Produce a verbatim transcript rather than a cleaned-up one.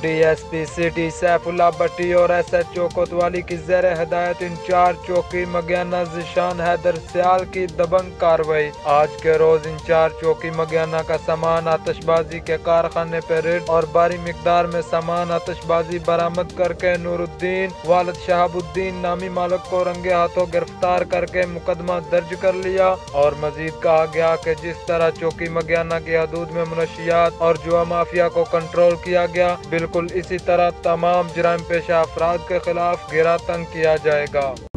DSP city Saifullah भट्टी और SHO कोतवाली की ज़ेर हिदायत इंचार्ज चौकी मगियाना ज़िशान हैदर सियाल की दबंग कार्रवाई। आज के रोज इंचार्ज चौकी मगियाना का सामान आतिशबाजी के कारखाने पे रेड और भारी मिकदार में सामान आतिशबाजी बरामद करके नूरुद्दीन वालिद शहाबुद्दीन नामी मालिक को रंगे हाथों गिरफ्तार करके मुकदमा दर्ज कर लिया। और मजीद कहा गया कि जिस तरह चौकी मगियाना की हदूद में मुनशियात और जुआ माफिया को कंट्रोल किया गया, बिल्कुल इसी तरह तमाम जराइम पेशा अफराद के खिलाफ घेरा तंग किया जाएगा।